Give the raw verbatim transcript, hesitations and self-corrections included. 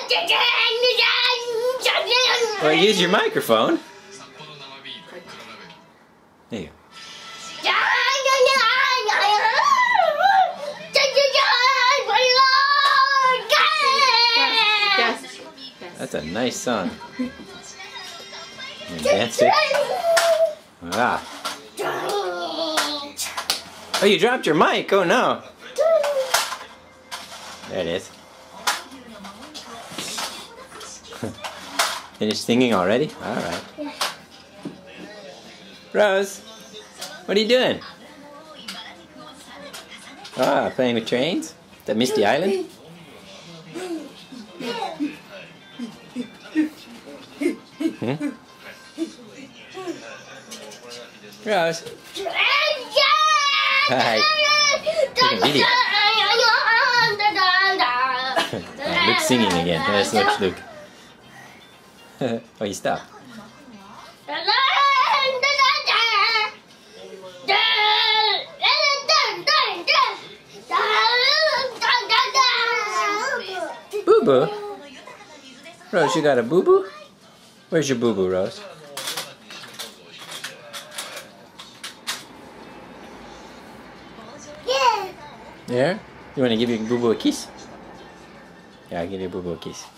Well, use your microphone. There you go. That's a nice song. And dance it. Ah. Oh, you dropped your mic. Oh no. There it is. Finished singing already? Alright. Rose, what are you doing? Ah, playing with trains? That Misty Island? Hmm? Rose? Hi. Taking video. Oh, Luke's singing again. Let's watch Luke. Oh, you stopped. Boo-boo? Rose, you got a boo-boo? Where's your boo-boo, Rose? Yeah. There? You want to give your boo-boo a kiss? Yeah, I'll give your boo-boo a kiss.